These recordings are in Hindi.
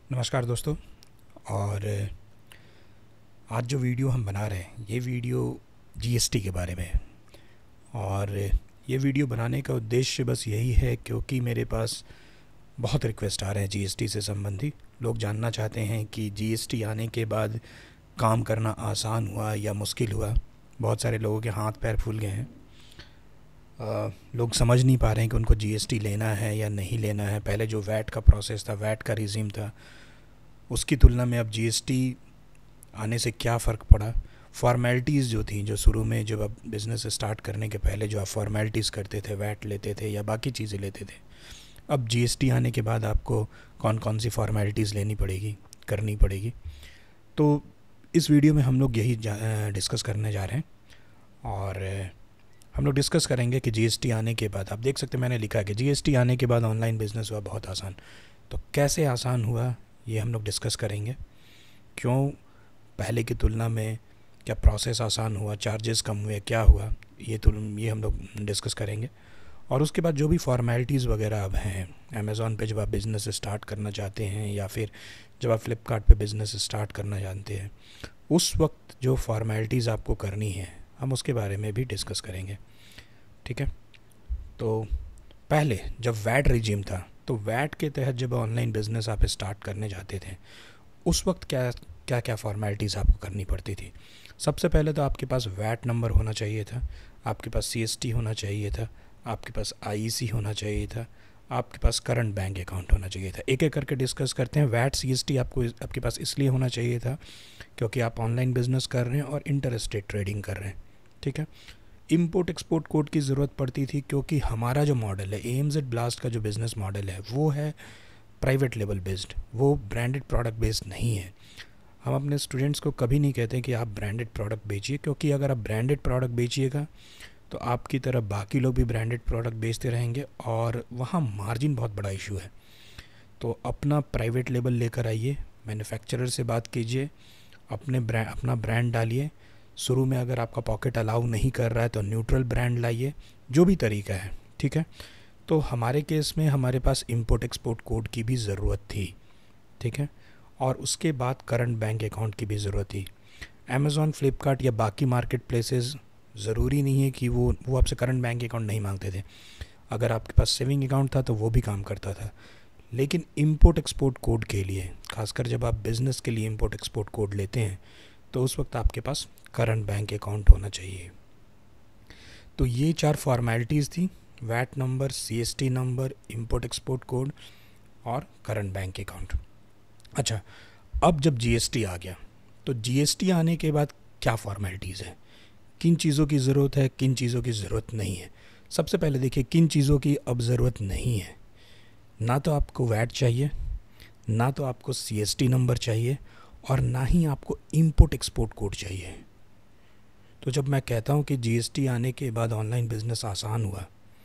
नमस्कार दोस्तों। और आज जो वीडियो हम बना रहे हैं ये वीडियो जीएसटी के बारे में है। और ये वीडियो बनाने का उद्देश्य बस यही है क्योंकि मेरे पास बहुत रिक्वेस्ट आ रहे हैं जीएसटी से संबंधी। लोग जानना चाहते हैं कि जीएसटी आने के बाद काम करना आसान हुआ या मुश्किल हुआ। बहुत सारे लोगों के हाथ पैर फूल गए हैं। लोग समझ नहीं पा रहे हैं कि उनको जीएसटी लेना है या नहीं लेना है। पहले जो वैट का प्रोसेस था, वैट का रिजीम था, उसकी तुलना में अब जीएसटी आने से क्या फ़र्क पड़ा। फॉर्मेलिटीज़ जो थी, जो शुरू में जब आप बिज़नेस स्टार्ट करने के पहले जो आप फॉर्मेलिटीज़ करते थे, वैट लेते थे या बाकी चीज़ें लेते थे, अब जीएसटी आने के बाद आपको कौन कौन सी फॉर्मेलिटीज़ करनी पड़ेगी। तो इस वीडियो में हम लोग यही डिस्कस करने जा रहे हैं। और हम लोग डिस्कस करेंगे कि जीएसटी आने के बाद, आप देख सकते हैं मैंने लिखा है कि जीएसटी आने के बाद ऑनलाइन बिज़नेस हुआ बहुत आसान। तो कैसे आसान हुआ ये हम लोग डिस्कस करेंगे। क्यों पहले की तुलना में क्या प्रोसेस आसान हुआ, चार्जेस कम हुए, क्या हुआ, ये हम लोग डिस्कस करेंगे। और उसके बाद जो भी फॉर्मेलिटीज़ वगैरह अब हैं अमेज़ॉन पे जब आप बिज़नेस स्टार्ट करना चाहते हैं या फिर जब आप फ्लिपकार्ट पे बिज़नेस स्टार्ट करना जानते हैं, उस वक्त जो फॉर्मेलिटीज़ आपको करनी है हम उसके बारे में भी डिस्कस करेंगे। ठीक है। तो पहले जब वैट रिजीम था तो वैट के तहत जब ऑनलाइन बिज़नेस आप स्टार्ट करने जाते थे उस वक्त क्या क्या फॉर्मेलिटीज़ आपको करनी पड़ती थी। सबसे पहले तो आपके पास वैट नंबर होना चाहिए था, आपके पास सीएसटी होना चाहिए था, आपके पास आईईसी होना चाहिए था, आपके पास करंट बैंक अकाउंट होना चाहिए था। एक एक करके डिस्कस करते हैं। वैट सीएसटी आपके पास इसलिए होना चाहिए था क्योंकि आप ऑनलाइन बिज़नेस कर रहे हैं और इंटर स्टेट ट्रेडिंग कर रहे हैं। ठीक है। इंपोर्ट एक्सपोर्ट कोड की ज़रूरत पड़ती थी क्योंकि हमारा जो मॉडल है एएमजेड ब्लास्ट का जो बिज़नेस मॉडल है वो है प्राइवेट लेवल बेस्ड, वो ब्रांडेड प्रोडक्ट बेस्ड नहीं है। हम अपने स्टूडेंट्स को कभी नहीं कहते कि आप ब्रांडेड प्रोडक्ट बेचिए, क्योंकि अगर आप ब्रांडेड प्रोडक्ट बेचिएगा तो आपकी तरह बाकी लोग भी ब्रांडेड प्रोडक्ट बेचते रहेंगे और वहाँ मार्जिन बहुत बड़ा इशू है। तो अपना प्राइवेट लेवल लेकर आइए, मैन्युफैक्चरर से बात कीजिए, अपना ब्रांड डालिए। शुरू में अगर आपका पॉकेट अलाउ नहीं कर रहा है तो न्यूट्रल ब्रांड लाइए, जो भी तरीका है। ठीक है। तो हमारे केस में हमारे पास इंपोर्ट एक्सपोर्ट कोड की भी ज़रूरत थी। ठीक है। और उसके बाद करंट बैंक अकाउंट की भी ज़रूरत थी। अमेज़ॉन, फ्लिपकार्ट या बाकी मार्केट प्लेसेस ज़रूरी नहीं है कि वो आपसे करंट बैंक अकाउंट नहीं मांगते थे। अगर आपके पास सेविंग अकाउंट था तो वो भी काम करता था। लेकिन इंपोर्ट एक्सपोर्ट कोड के लिए, खासकर जब आप बिज़नेस के लिए इंपोर्ट एक्सपोर्ट कोड लेते हैं तो उस वक्त आपके पास करंट बैंक अकाउंट होना चाहिए। तो ये 4 फॉर्मेलिटीज़ थी: VAT number, CST number, import export code और करंट बैंक अकाउंट। अच्छा, अब जब जीएसटी आ गया तो जीएसटी आने के बाद क्या फॉर्मेलिटीज़ है, किन चीज़ों की ज़रूरत है, किन चीज़ों की ज़रूरत नहीं है। सबसे पहले देखिए किन चीज़ों की अब ज़रूरत नहीं है। ना तो आपको वैट चाहिए, ना तो आपको सीएसटी नंबर चाहिए और ना ही आपको इंपोर्ट एक्सपोर्ट कोड चाहिए। तो जब मैं कहता हूँ कि जीएसटी आने के बाद ऑनलाइन बिज़नेस आसान हुआ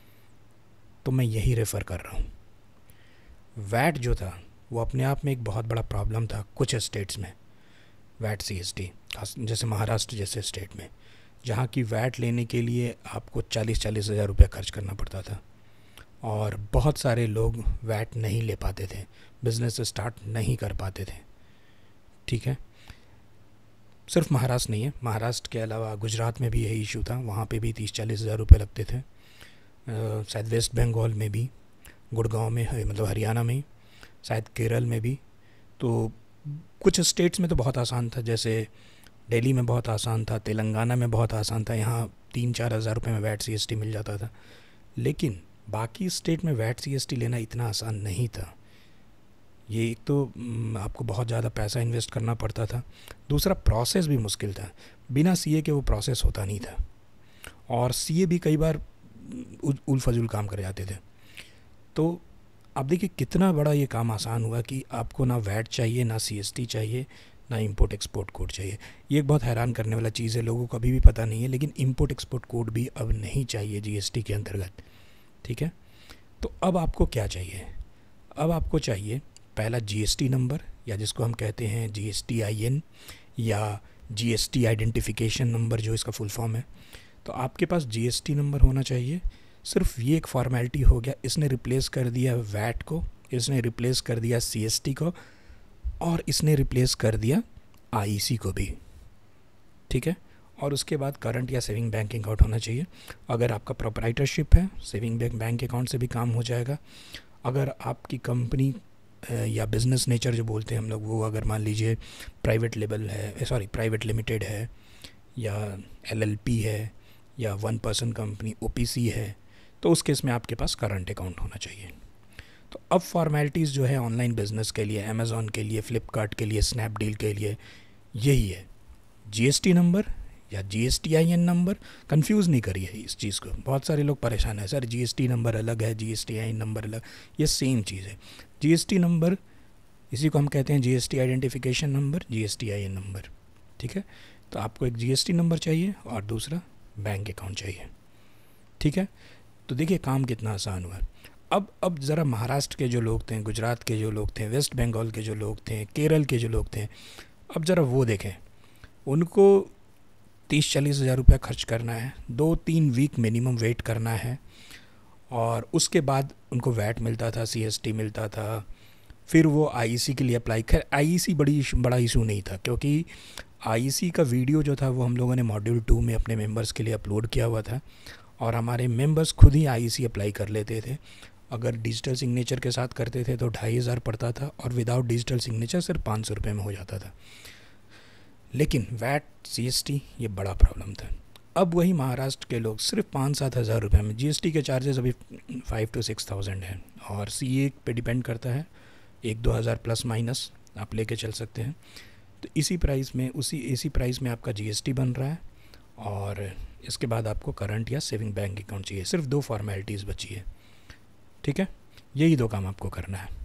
तो मैं यही रेफ़र कर रहा हूँ। वैट जो था वो अपने आप में एक बहुत बड़ा प्रॉब्लम था कुछ स्टेट्स में। वैट सीएसटी, जैसे महाराष्ट्र जैसे स्टेट में, जहाँ की वैट लेने के लिए आपको 40-40 हज़ार रुपये खर्च करना पड़ता था और बहुत सारे लोग वैट नहीं ले पाते थे, बिज़नेस स्टार्ट नहीं कर पाते थे। ठीक है। सिर्फ महाराष्ट्र नहीं है, महाराष्ट्र के अलावा गुजरात में भी यही इशू था, वहाँ पे भी 30-40 हज़ार रुपये लगते थे। शायद वेस्ट बंगाल में भी, गुड़गांव में, मतलब हरियाणा में, शायद केरल में भी। तो कुछ स्टेट्स में तो बहुत आसान था, जैसे दिल्ली में बहुत आसान था, तेलंगाना में बहुत आसान था, यहाँ 3-4 हज़ार रुपये में वैट सीएसटी मिल जाता था। लेकिन बाकी स्टेट में वैट सीएसटी लेना इतना आसान नहीं था। ये एक तो आपको बहुत ज़्यादा पैसा इन्वेस्ट करना पड़ता था, दूसरा प्रोसेस भी मुश्किल था। बिना सीए के वो प्रोसेस होता नहीं था और सीए भी कई बार उल फजूल काम कर जाते थे। तो आप देखिए कितना बड़ा ये काम आसान हुआ कि आपको ना वैट चाहिए, ना सीएसटी चाहिए, ना इंपोर्ट एक्सपोर्ट कोड चाहिए। ये एक बहुत हैरान करने वाला चीज़ है, लोगों को अभी भी पता नहीं है, लेकिन इंपोर्ट एक्सपोर्ट कोड भी अब नहीं चाहिए जीएसटी के अंतर्गत। ठीक है। तो अब आपको क्या चाहिए? अब आपको चाहिए पहला जीएसटी नंबर, या जिसको हम कहते हैं GSTIN या जीएसटी आइडेंटिफिकेशन नंबर, जो इसका फुल फॉर्म है। तो आपके पास जीएसटी नंबर होना चाहिए। सिर्फ ये एक फॉर्मेलिटी हो गया, इसने रिप्लेस कर दिया वैट को, इसने रिप्लेस कर दिया सीएसटी को, और इसने रिप्लेस कर दिया आईसी को भी, ठीक है। और उसके बाद करंट या सेविंग बैंक अकाउंट होना चाहिए। अगर आपका प्रोप्राइटरशिप है, सेविंग बैंक अकाउंट से भी काम हो जाएगा। अगर आपकी कंपनी या बिज़नेस नेचर जो बोलते हैं हम लोग, वो अगर मान लीजिए प्राइवेट लेवल है, सॉरी प्राइवेट लिमिटेड है, या एलएलपी है, या 1 पर्सन कंपनी ओपीसी है, तो उस केस में आपके पास करंट अकाउंट होना चाहिए। तो अब फॉर्मेलिटीज़ जो है ऑनलाइन बिज़नेस के लिए, अमेज़ॉन के लिए, फ्लिपकार्ट के लिए, स्नैपडील के लिए यही है, जीएसटी नंबर या जीएसटीआईएन नंबर। कंफ्यूज नहीं करिए इस चीज़ को, बहुत सारे लोग परेशान हैं, सर जीएसटी नंबर अलग है, जीएसटीआईएन नंबर अलग, ये सेम चीज़ है। जीएसटी नंबर, इसी को हम कहते हैं GST identification number, GSTIN number, ठीक है। तो आपको एक जीएसटी नंबर चाहिए और दूसरा बैंक अकाउंट चाहिए, ठीक है। तो देखिए काम कितना आसान हुआ। अब ज़रा महाराष्ट्र के जो लोग थे, गुजरात के जो लोग थे, वेस्ट बंगाल के जो लोग थे, केरल के जो लोग थे, अब ज़रा वो देखें, उनको 30-40 हज़ार रुपये खर्च करना है, 2-3 वीक मिनिमम वेट करना है, और उसके बाद उनको वैट मिलता था, सीएसटी मिलता था, फिर वो आईसी के लिए अप्लाई। खैर आईसी बड़ा इशू नहीं था, क्योंकि आईसी का वीडियो जो था वो हम लोगों ने मॉड्यूल 2 में अपने मेंबर्स के लिए अपलोड किया हुआ था, और हमारे मेंबर्स खुद ही आईसी अप्लाई कर लेते थे। अगर डिजिटल सिग्नेचर के साथ करते थे तो 2500 पड़ता था, और विदाउट डिजिटल सिग्नेचर सिर्फ 500 रुपये में हो जाता था। लेकिन वैट, सीएसटी, ये बड़ा प्रॉब्लम था। अब वही महाराष्ट्र के लोग सिर्फ 5-7 हज़ार रुपये में, जीएसटी के चार्जेस अभी 5 to 6,000 हैं, और सीए पे डिपेंड करता है, 1-2 हज़ार प्लस माइनस आप लेके चल सकते हैं। तो इसी प्राइस में आपका जीएसटी बन रहा है, और इसके बाद आपको करंट या सेविंग बैंक अकाउंट चाहिए। सिर्फ 2 फॉर्मेलिटीज़ बची है, ठीक है। यही 2 काम आपको करना है।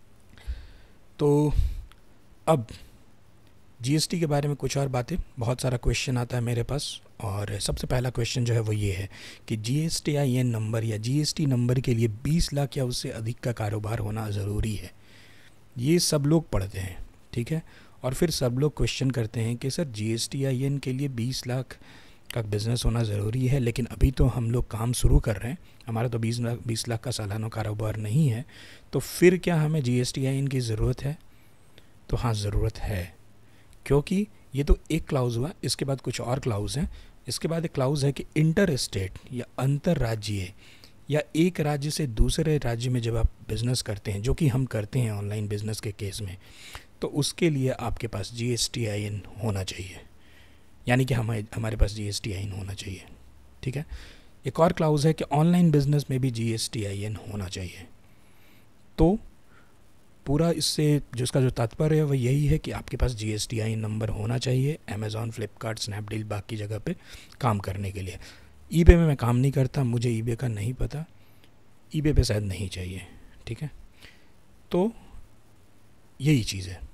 तो अब जीएसटी के बारे में कुछ और बातें, बहुत सारा क्वेश्चन आता है मेरे पास, और सबसे पहला क्वेश्चन जो है वो ये है कि जीएसटीआईएन नंबर या जीएसटी नंबर के लिए 20 लाख या उससे अधिक का कारोबार होना ज़रूरी है। ये सब लोग पढ़ते हैं, ठीक है। और फिर सब लोग क्वेश्चन करते हैं कि सर जीएसटीआईएन के लिए 20 लाख का बिज़नेस होना ज़रूरी है, लेकिन अभी तो हम लोग काम शुरू कर रहे हैं, हमारा तो 20 लाख का सालाना कारोबार नहीं है, तो फिर क्या हमें जीएसटीआईएन की ज़रूरत है? तो हाँ, ज़रूरत है, क्योंकि ये तो एक क्लाउज़ हुआ, इसके बाद कुछ और क्लाउज़ हैं। इसके बाद एक क्लाउज़ है कि इंटर स्टेट या अंतर्राज्यीय, या एक राज्य से दूसरे राज्य में जब आप बिज़नेस करते हैं, जो कि हम करते हैं ऑनलाइन बिज़नेस के केस में, तो उसके लिए आपके पास जीएसटीआईएन होना चाहिए, यानी कि हमारे पास जीएसटीआईएन होना चाहिए, ठीक है। एक और क्लाउज़ है कि ऑनलाइन बिज़नेस में भी जीएसटीआईएन होना चाहिए। तो पूरा इससे जिसका जो तात्पर्य है वह यही है कि आपके पास जीएसटीआईएन नंबर होना चाहिए अमेज़ॉन, फ्लिपकार्ट, स्नैपडील, बाकी जगह पे काम करने के लिए। ईबे में मैं काम नहीं करता, मुझे ईबे का नहीं पता, ईबे पे शायद नहीं चाहिए, ठीक है। तो यही चीज़ है,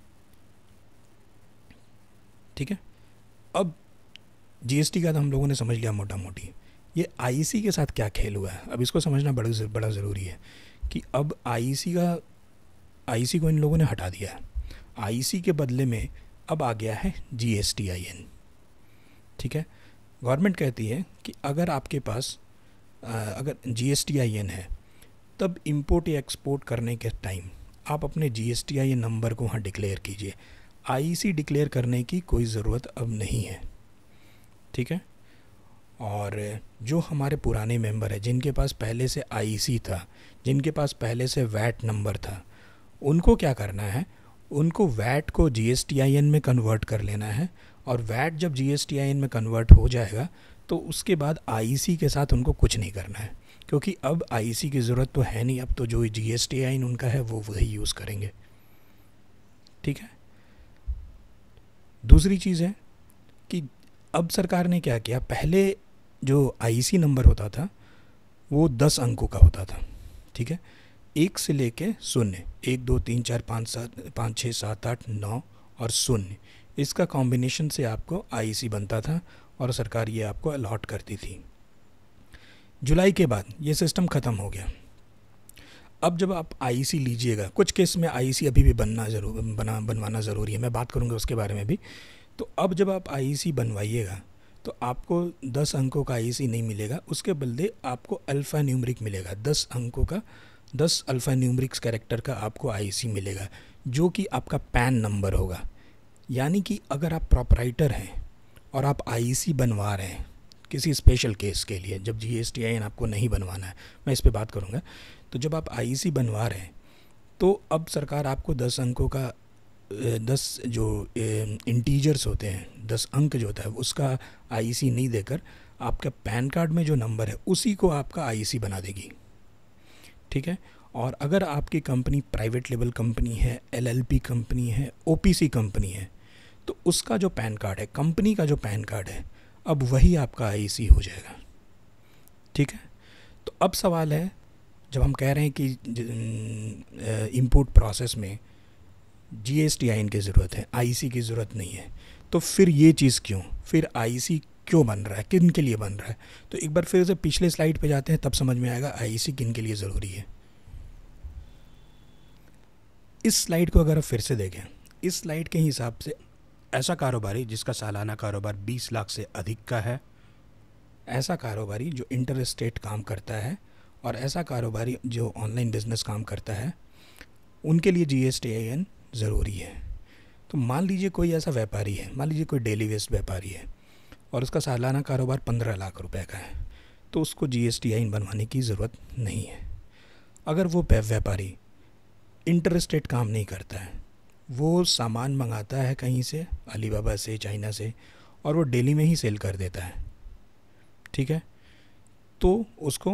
ठीक है। अब जीएसटी का तो हम लोगों ने समझ लिया मोटा मोटी। ये आईसी के साथ क्या खेल हुआ है, अब इसको समझना बड़ा ज़रूरी है कि अब आईसी को इन लोगों ने हटा दिया है। आईसी के बदले में अब आ गया है जीएसटीआईएन, ठीक है। गवर्नमेंट कहती है कि अगर आपके पास अगर जीएसटीआईएन है, तब इंपोर्ट या एक्सपोर्ट करने के टाइम आप अपने जीएसटीआईएन नंबर को वहाँ डिक्लेयर कीजिए। आईसी डिक्लेयर करने की कोई ज़रूरत अब नहीं है, ठीक है। और जो हमारे पुराने मेंबर हैं, जिनके पास पहले से आईसी था, जिनके पास पहले से वैट नंबर था, उनको क्या करना है, उनको वैट को जीएसटीआईएन में कन्वर्ट कर लेना है, और वैट जब जीएसटीआईएन में कन्वर्ट हो जाएगा तो उसके बाद आईसी के साथ उनको कुछ नहीं करना है, क्योंकि अब आईसी की ज़रूरत तो है नहीं, अब तो जो जीएसटीआईएन उनका है वो वही यूज़ करेंगे, ठीक है। दूसरी चीज़ है कि अब सरकार ने क्या किया, पहले जो आईसी नंबर होता था वो 10 अंकों का होता था, ठीक है, 1 से लेके 0, 1 2 3 4 5 6 7 8 9 और 0, इसका कॉम्बिनेशन से आपको आईसी बनता था, और सरकार ये आपको अलॉट करती थी। जुलाई के बाद ये सिस्टम ख़त्म हो गया। अब जब आप आईसी लीजिएगा, कुछ केस में आईसी अभी भी बनवाना ज़रूरी है, मैं बात करूँगा उसके बारे में भी। तो अब जब आप आईसी बनवाइएगा तो आपको 10 अंकों का आईसी नहीं मिलेगा, उसके बदले आपको अल्फ़ा न्यूमरिक मिलेगा, 10 अंकों का 10 अल्फ़ा न्यूमरिक्स कैरेक्टर का आपको आईसी मिलेगा, जो कि आपका पैन नंबर होगा। यानी कि अगर आप प्रॉपराइटर हैं और आप आईसी बनवा रहे हैं किसी स्पेशल केस के लिए, जब GSTIN आपको नहीं बनवाना है, मैं इस पे बात करूँगा, तो जब आप आईसी बनवा रहे हैं तो अब सरकार आपको 10 अंकों का 10 जो इंटीजर्स होते हैं, 10 अंक जो होता है उसका आईसी नहीं देकर आपका पैन कार्ड में जो नंबर है उसी को आपका आईसी बना देगी। ठीक है। और अगर आपकी कंपनी प्राइवेट लेवल कंपनी है, LLP कंपनी है, OPC कंपनी है, तो उसका जो पैन कार्ड है, कंपनी का जो पैन कार्ड है, अब वही आपका आईसी हो जाएगा। ठीक है। तो अब सवाल है, जब हम कह रहे हैं कि इंपोर्ट प्रोसेस में GSTIN की ज़रूरत है, आईसी की ज़रूरत नहीं है, तो फिर ये चीज़ क्यों, फिर आईसी क्यों बन रहा है, किन के लिए बन रहा है? तो एक बार फिर से पिछले स्लाइड पे जाते हैं, तब समझ में आएगा आईसी किन के लिए ज़रूरी है। इस स्लाइड को अगर आप फिर से देखें, इस स्लाइड के हिसाब से ऐसा कारोबारी जिसका सालाना कारोबार 20 लाख से अधिक का है, ऐसा कारोबारी जो इंटर स्टेट काम करता है, और ऐसा कारोबारी जो ऑनलाइन बिजनेस काम करता है, उनके लिए GSTIN ज़रूरी है। तो मान लीजिए कोई ऐसा व्यापारी है, मान लीजिए कोई डेली वेस्ट व्यापारी है और उसका सालाना कारोबार 15 लाख रुपए का है, तो उसको GSTIN बनवाने की ज़रूरत नहीं है। अगर वो व्यापारी इंटर स्टेट काम नहीं करता है, वो सामान मंगाता है कहीं से, अलीबाबा से, चाइना से, और वो डेली में ही सेल कर देता है, ठीक है, तो उसको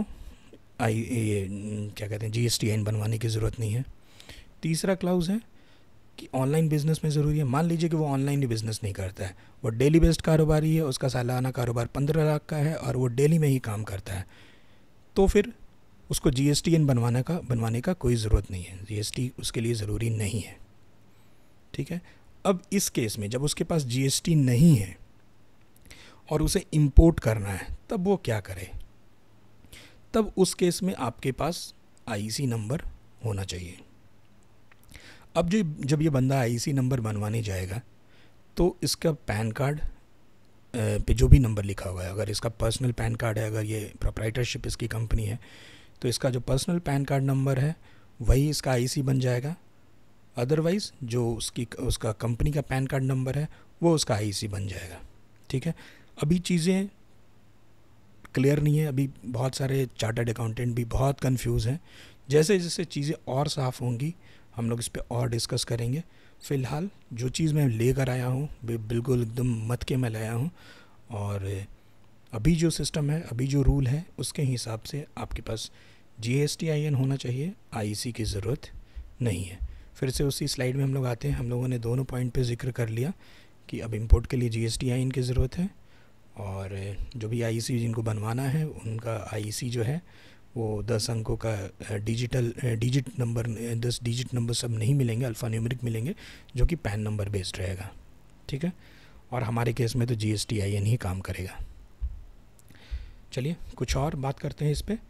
क्या कहते हैं, GSTIN बनवाने की ज़रूरत नहीं है। तीसरा क्लाउज है कि ऑनलाइन बिज़नेस में ज़रूरी है। मान लीजिए कि वो ऑनलाइन ही बिज़नेस नहीं करता है, वो डेली बेस्ड कारोबारी है, उसका सालाना कारोबार 15 लाख का है और वो डेली में ही काम करता है, तो फिर उसको GSTIN बनवाने का कोई ज़रूरत नहीं है, GST उसके लिए ज़रूरी नहीं है। ठीक है। अब इस केस में जब उसके पास GST नहीं है और उसे इंपोर्ट करना है, तब वो क्या करे? तब उस केस में आपके पास आईसी नंबर होना चाहिए। अब जब ये बंदा आईसी नंबर बनवाने जाएगा, तो इसका पैन कार्ड पे जो भी नंबर लिखा हुआ है, अगर इसका पर्सनल पैन कार्ड है, अगर ये प्रोप्राइटरशिप इसकी कंपनी है, तो इसका जो पर्सनल पैन कार्ड नंबर है वही इसका आईसी बन जाएगा। अदरवाइज़ जो उसका कंपनी का पैन कार्ड नंबर है वो उसका आईसी बन जाएगा। ठीक है। अभी चीज़ें क्लियर नहीं है, अभी बहुत सारे चार्टर्ड अकाउंटेंट भी बहुत कंफ्यूज हैं। जैसे जैसे चीज़ें और साफ़ होंगी हम लोग इस पर और डिस्कस करेंगे। फ़िलहाल जो चीज़ मैं लेकर आया हूँ बिल्कुल एकदम मत के मैं लाया हूँ, और अभी जो सिस्टम है, अभी जो रूल है, उसके हिसाब से आपके पास GSTIN होना चाहिए, आईसी की ज़रूरत नहीं है। फिर से उसी स्लाइड में हम लोग आते हैं। हम लोगों ने दोनों पॉइंट पे जिक्र कर लिया कि अब इंपोर्ट के लिए GSTIN की ज़रूरत है, और जो भी आईसी जिनको बनवाना है उनका आईसी जो है वो 10 अंकों का डिजिट नंबर, 10 डिजिट नंबर सब नहीं मिलेंगे, अल्फ़ा न्यूमेरिक मिलेंगे, जो कि पैन नंबर बेस्ड रहेगा। ठीक है। और हमारे केस में तो GSTIN ही काम करेगा। चलिए कुछ और बात करते हैं इस पर।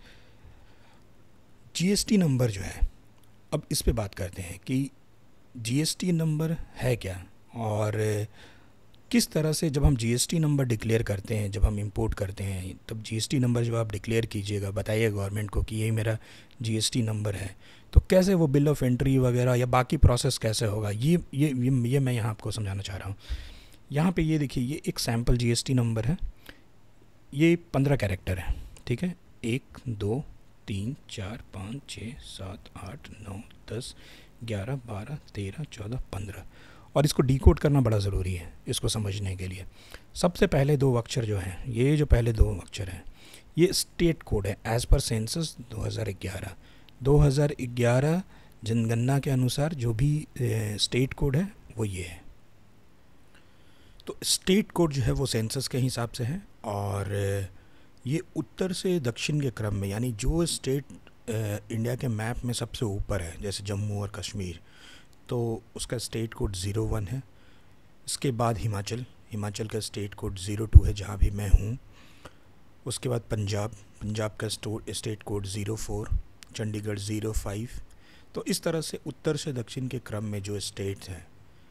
GST नंबर जो है, अब इस पे बात करते हैं कि GST नंबर है क्या, और किस तरह से जब हम GST नंबर डिक्लेयर करते हैं, जब हम इंपोर्ट करते हैं, तब GST नंबर जब आप डिक्लेयर कीजिएगा, बताइए गवर्नमेंट को कि यही मेरा GST नंबर है, तो कैसे वो बिल ऑफ एंट्री वगैरह या बाकी प्रोसेस कैसे होगा, ये मैं यहाँ आपको समझाना चाह रहा हूँ। यहाँ पे ये देखिए, ये एक सैम्पल GST नंबर है, ये 15 कैरेक्टर है। ठीक है। 1 2 3 4 5 6 7 8 9 10 11 12 13 14 15, और इसको डिकोड करना बड़ा ज़रूरी है इसको समझने के लिए। सबसे पहले 2 अक्षर जो हैं, ये जो पहले 2 अक्षर हैं, ये स्टेट कोड है एज़ पर सेंसस 2011 जनगणना के अनुसार जो भी स्टेट कोड है वो ये है। तो स्टेट कोड जो है वो सेंसस के हिसाब से है, और ये उत्तर से दक्षिण के क्रम में, यानी जो स्टेट इंडिया के मैप में सबसे ऊपर है, जैसे जम्मू और कश्मीर, तो उसका स्टेट कोड 01 है। इसके बाद हिमाचल का स्टेट कोड 02 है, जहाँ भी मैं हूँ। उसके बाद पंजाब का स्टेट कोड 04, चंडीगढ़ 05। तो इस तरह से उत्तर से दक्षिण के क्रम में जो स्टेट्स हैं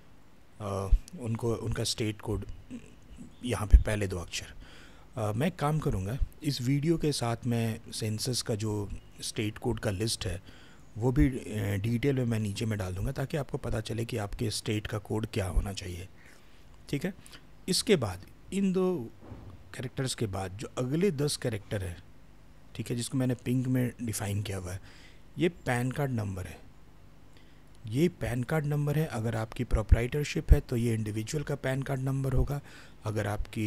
उनका स्टेट कोड यहाँ पे पहले 2 अक्षर। मैं काम करूँगा इस वीडियो के साथ, मैं सेंसस का जो स्टेट कोड का लिस्ट है वो भी डिटेल में मैं नीचे में डाल दूँगा ताकि आपको पता चले कि आपके स्टेट का कोड क्या होना चाहिए, ठीक है। इसके बाद इन 2 कैरेक्टर्स के बाद जो अगले 10 कैरेक्टर है, ठीक है, जिसको मैंने पिंक में डिफ़ाइन किया हुआ है, ये पैन कार्ड नंबर है। ये पैन कार्ड नंबर है। अगर आपकी प्रोप्राइटरशिप है तो ये इंडिविजुअल का पैन कार्ड नंबर होगा। अगर आपकी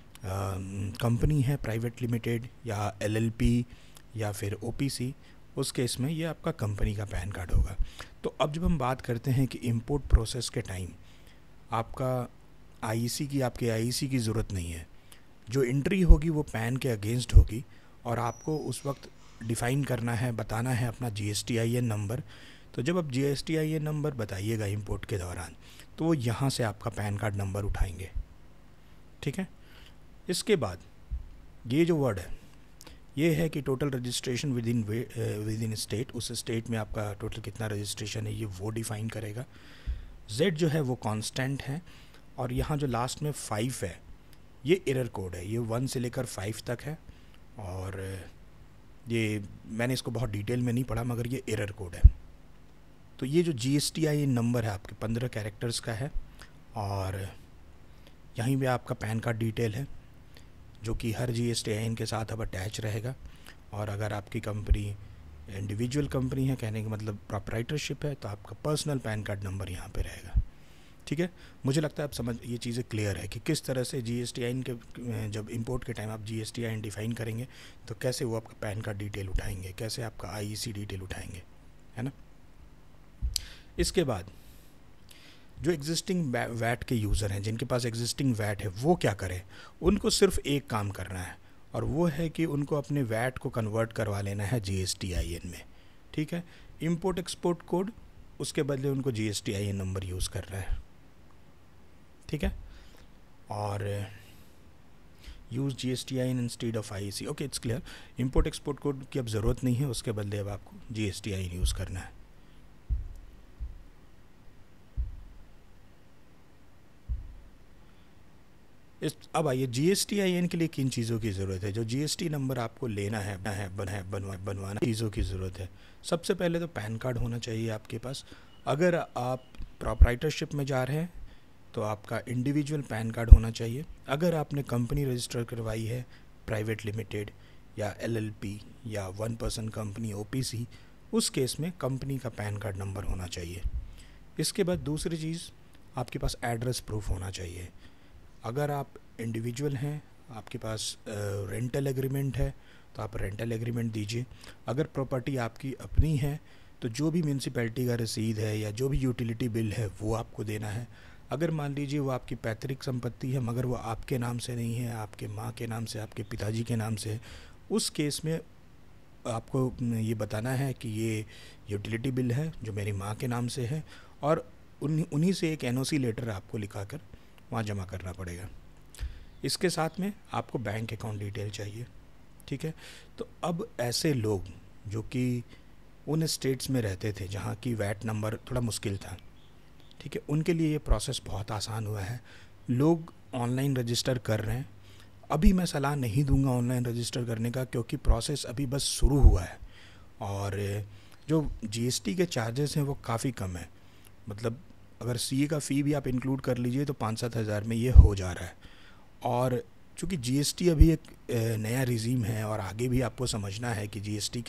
कंपनी है प्राइवेट लिमिटेड या एलएलपी या फिर ओपीसी, उस केस में ये आपका कंपनी का पैन कार्ड होगा। तो अब जब हम बात करते हैं कि इंपोर्ट प्रोसेस के टाइम आपका आपके आईईसी की ज़रूरत नहीं है। जो एंट्री होगी वो पैन के अगेंस्ट होगी और आपको उस वक्त डिफ़ाइन करना है, बताना है अपना GSTIN नंबर। तो जब आप GSTIN नंबर बताइएगा इंपोर्ट के दौरान, तो वो यहाँ से आपका पैन कार्ड नंबर उठाएंगे, ठीक है। इसके बाद ये जो वर्ड है ये है कि total registration within state, उस स्टेट में आपका टोटल कितना रजिस्ट्रेशन है ये वो डिफ़ाइन करेगा। Z जो है वो कांस्टेंट है और यहाँ जो लास्ट में 5 है ये एरर कोड है। ये 1 से लेकर 5 तक है और ये मैंने इसको बहुत डिटेल में नहीं पढ़ा मगर ये एरर कोड है। तो ये जो GSTIN नंबर है आपके 15 कैरेक्टर्स का है और यहीं पे आपका पैन कार्ड डिटेल है जो कि हर GSTIN के साथ अब अटैच रहेगा। और अगर आपकी कंपनी इंडिविजुअल कंपनी है, कहने का मतलब प्रोप्राइटरशिप है, तो आपका पर्सनल पैन कार्ड नंबर यहाँ पे रहेगा, ठीक है। मुझे लगता है आप समझ ये चीज़ें क्लियर है कि किस तरह से GSTIN के जब इंपोर्ट के टाइम आप GSTIN डिफ़ाइन करेंगे तो कैसे वो आपका पैन कार्ड डिटेल उठाएंगे, कैसे आपका आईईसी डिटेल उठाएंगे, है ना। इसके बाद जो एग्जिस्टिंग वैट के यूज़र हैं, जिनके पास एग्जिस्टिंग वैट है, वो क्या करें। उनको सिर्फ एक काम करना है और वो है कि उनको अपने वैट को कन्वर्ट करवा लेना है GSTIN में, ठीक है। इंपोर्ट एक्सपोर्ट कोड, उसके बदले उनको GSTIN नंबर यूज़ करना है, ठीक है। और use GSTIN instead of IEC, okay, it's clear. Import export code की अब ज़रूरत नहीं है, उसके बदले अब आपको GSTIN यूज़ करना है। अब आइए GSTIN के लिए किन चीज़ों की ज़रूरत है। जो GST नंबर आपको लेना है बनवाना चीज़ों की ज़रूरत है। सबसे पहले तो पैन कार्ड होना चाहिए आपके पास। अगर आप प्रोप्राइटरशिप में जा रहे हैं तो आपका इंडिविजुअल पैन कार्ड होना चाहिए। अगर आपने कंपनी रजिस्टर करवाई है प्राइवेट लिमिटेड या LLP या 1 पर्सन कंपनी OPC, उस केस में कंपनी का पैन कार्ड नंबर होना चाहिए। इसके बाद दूसरी चीज़, आपके पास एड्रेस प्रूफ होना चाहिए। अगर आप इंडिविजुअल हैं, आपके पास रेंटल एग्रीमेंट है तो आप रेंटल एग्रीमेंट दीजिए। अगर प्रॉपर्टी आपकी अपनी है तो जो भी म्यूनसिपैलिटी का रसीद है या जो भी यूटिलिटी बिल है वो आपको देना है। अगर मान लीजिए वो आपकी पैतृक संपत्ति है मगर वो आपके नाम से नहीं है, आपके माँ के नाम से, आपके पिताजी के नाम से है, उस केस में आपको ये बताना है कि ये यूटिलिटी बिल है जो मेरी माँ के नाम से है और उन्हीं से एक NOC लेटर आपको लिखा कर वहाँ जमा करना पड़ेगा। इसके साथ में आपको बैंक अकाउंट डिटेल चाहिए, ठीक है। तो अब ऐसे लोग जो कि उन स्टेट्स में रहते थे जहाँ की वैट नंबर थोड़ा मुश्किल था, ठीक है, उनके लिए ये प्रोसेस बहुत आसान हुआ है। लोग ऑनलाइन रजिस्टर कर रहे हैं। अभी मैं सलाह नहीं दूंगा ऑनलाइन रजिस्टर करने का क्योंकि प्रोसेस अभी बस शुरू हुआ है और जो GST के चार्जेस हैं वो काफ़ी कम है। मतलब अगर CA का फ़ी भी आप इंक्लूड कर लीजिए तो 5-7 हज़ार में ये हो जा रहा है। और चूँकि GST अभी एक नया रिजीम है और आगे भी आपको समझना है कि GST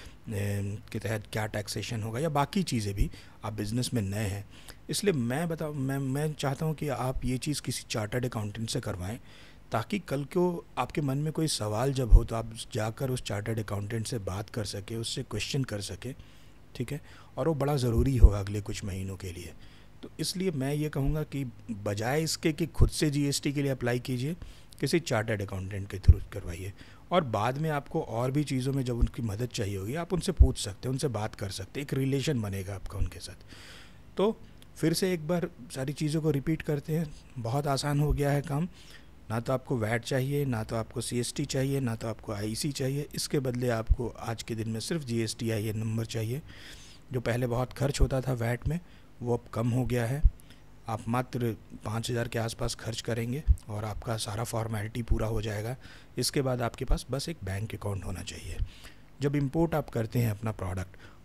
के तहत क्या टैक्सेशन होगा या बाकी चीज़ें भी, आप बिज़नेस में नए हैं, इसलिए मैं चाहता हूँ कि आप ये चीज़ किसी चार्टर्ड अकाउंटेंट से करवाएं ताकि कल को आपके मन में कोई सवाल जब हो तो आप जाकर उस चार्टर्ड अकाउंटेंट से बात कर सके, उससे क्वेश्चन कर सके, ठीक है। और वो बड़ा ज़रूरी होगा अगले कुछ महीनों के लिए। तो इसलिए मैं ये कहूँगा कि बजाय इसके कि खुद से GST के लिए अप्लाई कीजिए, किसी चार्टर्ड अकाउंटेंट के थ्रू करवाइए। और बाद में आपको और भी चीज़ों में जब उनकी मदद चाहिए होगी आप उनसे पूछ सकते हैं, उनसे बात कर सकते हैं, एक रिलेशन बनेगा आपका उनके साथ। तो फिर से एक बार सारी चीज़ों को रिपीट करते हैं। बहुत आसान हो गया है काम। ना तो आपको वैट चाहिए, ना तो आपको CST चाहिए, ना तो आपको IEC चाहिए। इसके बदले आपको आज के दिन में सिर्फ GSTIN नंबर चाहिए। जो पहले बहुत खर्च होता था वैट में वो अब कम हो गया है। आप मात्र 5,000 के आसपास खर्च करेंगे और आपका सारा फॉर्मेलिटी पूरा हो जाएगा। इसके बाद आपके पास बस एक बैंक अकाउंट होना चाहिए। जब इंपोर्ट आप करते हैं अपना प्रोडक्ट,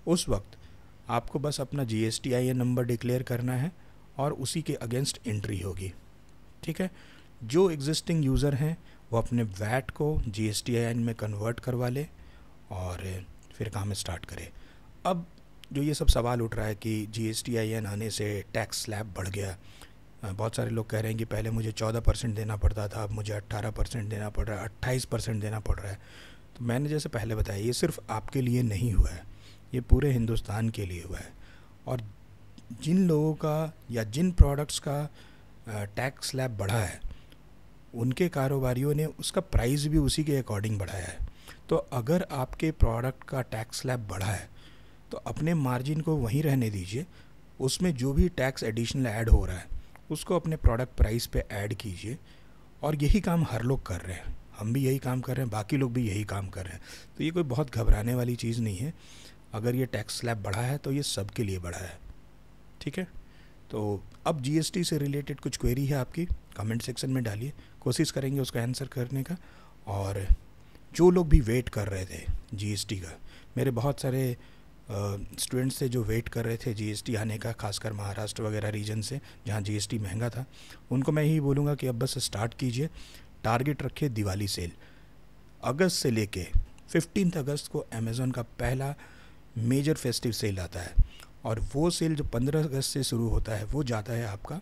उस वक्त आपको बस अपना GSTIN नंबर डिक्लेयर करना है और उसी के अगेंस्ट एंट्री होगी, ठीक है। जो एग्जिस्टिंग यूज़र हैं वो अपने वैट को GSTIN में कन्वर्ट करवा ले और फिर काम स्टार्ट करे। अब जो ये सब सवाल उठ रहा है कि GSTIN आने से टैक्स स्लैब बढ़ गया, बहुत सारे लोग कह रहे हैं कि पहले मुझे 14% देना पड़ता था, अब मुझे 18% देना पड़ रहा है, 28% देना पड़ रहा है। तो मैंने जैसे पहले बताया, ये सिर्फ आपके लिए नहीं हुआ है, ये पूरे हिंदुस्तान के लिए हुआ है। और जिन लोगों का या जिन प्रोडक्ट्स का टैक्स स्लैब बढ़ा है, उनके कारोबारियों ने उसका प्राइस भी उसी के अकॉर्डिंग बढ़ाया है। तो अगर आपके प्रोडक्ट का टैक्स स्लैब बढ़ा है तो अपने मार्जिन को वहीं रहने दीजिए, उसमें जो भी टैक्स एडिशनल ऐड हो रहा है उसको अपने प्रोडक्ट प्राइस पे ऐड कीजिए। और यही काम हर लोग कर रहे हैं, हम भी यही काम कर रहे हैं, बाकी लोग भी यही काम कर रहे हैं। तो ये कोई बहुत घबराने वाली चीज़ नहीं है। अगर ये टैक्स स्लैब बढ़ा है तो ये सबके लिए बढ़ा है, ठीक है। तो अब GST से रिलेटेड कुछ क्वेरी है आपकी, कमेंट सेक्शन में डालिए, कोशिश करेंगे उसका आंसर करने का। और जो लोग भी वेट कर रहे थे GST का, मेरे बहुत सारे स्टूडेंट्स थे जो वेट कर रहे थे GST आने का, खासकर महाराष्ट्र वगैरह रीजन से जहाँ GST महंगा था, उनको मैं यही बोलूँगा कि अब बस स्टार्ट कीजिए। टारगेट रखिए दिवाली सेल। अगस्त से लेके 15 अगस्त को अमेज़ॉन का पहला मेजर फेस्टिव सेल आता है, और वो सेल जो 15 अगस्त से शुरू होता है वो जाता है आपका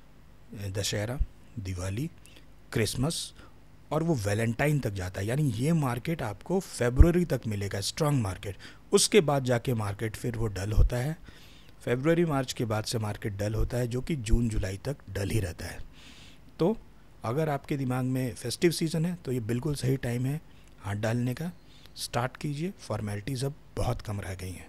दशहरा, दिवाली, क्रिसमस और वो वैलेंटाइन तक जाता है। यानी ये मार्केट आपको फरवरी तक मिलेगा, स्ट्रॉन्ग मार्केट। उसके बाद जाके मार्केट फिर वो डल होता है, फरवरी मार्च के बाद से मार्केट डल होता है, जो कि जून जुलाई तक डल ही रहता है। तो अगर आपके दिमाग में फेस्टिव सीज़न है तो ये बिल्कुल सही टाइम है हाथ डालने का। स्टार्ट कीजिए, फॉर्मेलिटीज़ अब बहुत कम रह गई हैं।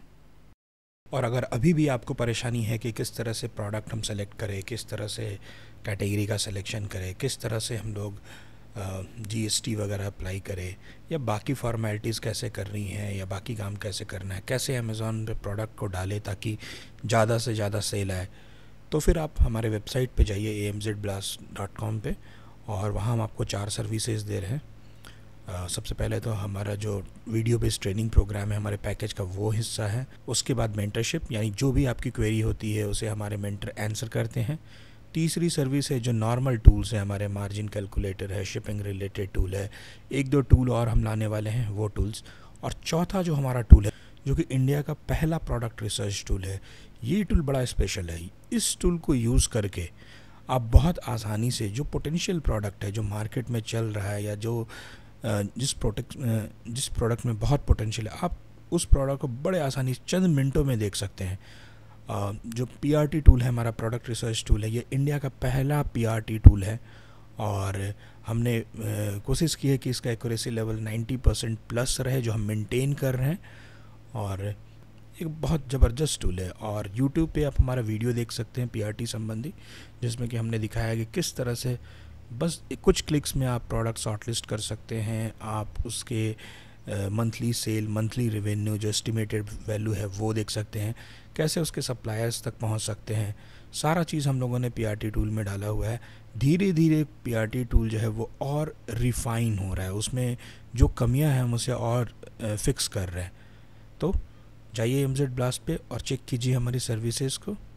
और अगर अभी भी आपको परेशानी है कि किस तरह से प्रोडक्ट हम सेलेक्ट करें, किस तरह से कैटेगरी का सिलेक्शन करें, किस तरह से हम लोग GST वगैरह अप्लाई करें, या बाकी फॉर्मेलिटीज़ कैसे करनी है, या बाकी काम कैसे करना है, कैसे अमेज़ॉन पे प्रोडक्ट को डालें ताकि ज़्यादा से ज़्यादा सेल आए, तो फिर आप हमारे वेबसाइट पे जाइए amzblast.com पे, और वहाँ हम आपको 4 सर्विसेज दे रहे हैं। सबसे पहले तो हमारा जो वीडियो बेस्ड ट्रेनिंग प्रोग्राम है हमारे पैकेज का, वो हिस्सा है। उसके बाद मेंटरशिप, यानी जो भी आपकी क्वेरी होती है उसे हमारे मेंटर आंसर करते हैं। तीसरी सर्विस है जो नॉर्मल टूल्स है, हमारे मार्जिन कैलकुलेटर है, शिपिंग रिलेटेड टूल है, 1-2 टूल और हम लाने वाले हैं वो टूल्स। और चौथा जो हमारा टूल है, जो कि इंडिया का पहला प्रोडक्ट रिसर्च टूल है, ये टूल बड़ा स्पेशल है। इस टूल को यूज़ करके आप बहुत आसानी से जो पोटेंशियल प्रोडक्ट है जो मार्केट में चल रहा है, या जो जिस प्रोडक्ट में बहुत पोटेंशियल है, आप उस प्रोडक्ट को बड़े आसानी से चंद मिनटों में देख सकते हैं। जो PRT टूल है, हमारा प्रोडक्ट रिसर्च टूल है, ये इंडिया का पहला PRT टूल है, और हमने कोशिश की है कि इसका एक्यूरेसी लेवल 90% प्लस रहे, जो हम मेंटेन कर रहे हैं। और एक बहुत ज़बरदस्त टूल है। और YouTube पे आप हमारा वीडियो देख सकते हैं PRT संबंधी, जिसमें कि हमने दिखाया कि किस तरह से बस कुछ क्लिक्स में आप प्रोडक्ट शॉर्टलिस्ट कर सकते हैं। आप उसके मंथली सेल, मंथली रेवेन्यू, जो एस्टिमेटेड वैल्यू है वो देख सकते हैं, कैसे उसके सप्लायर्स तक पहुंच सकते हैं। सारा चीज़ हम लोगों ने PRT टूल में डाला हुआ है। धीरे धीरे PRT टूल जो है वो और रिफ़ाइन हो रहा है, उसमें जो कमियां हैं हम उसे और फिक्स कर रहे हैं। तो जाइए MZ Blast पे और चेक कीजिए हमारी सर्विसेज को।